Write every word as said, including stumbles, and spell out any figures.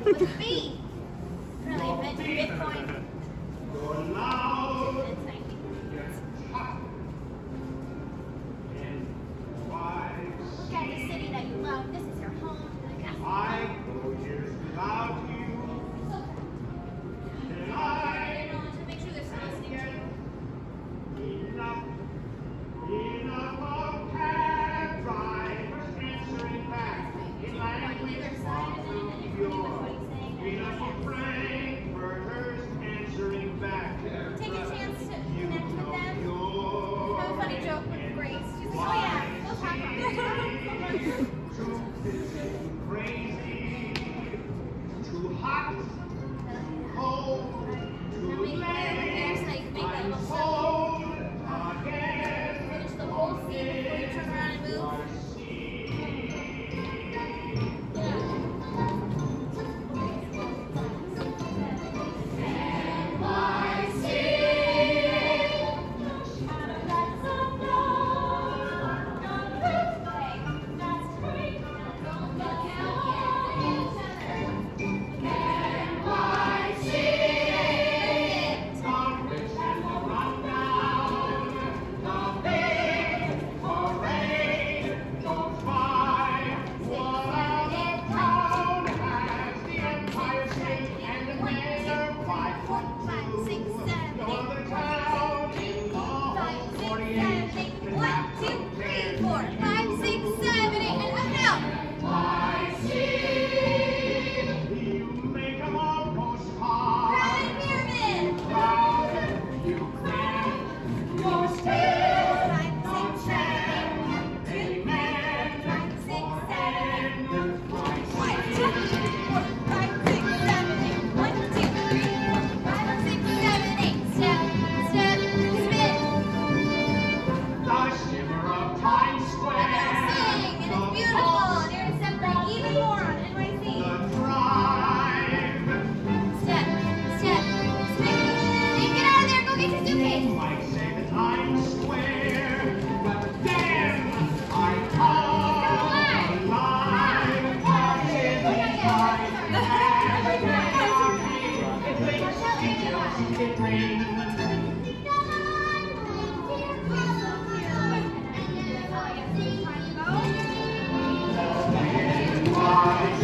With the B. Really invented Bitcoin. Look at the city that you love. This is your home. I go years without you. And I to make sure they're still listening to you. enough, enough of cab drivers answering back in language far too pure. Enough of frankfurters answering back. Take a chance to You connect with know them. you're Have a funny joke with Grace. She's like, oh yeah, go talk about it. truth is too crazy, too hot, cold, too late. I'm cold again. Finish the whole scene before you turn around and move. Why?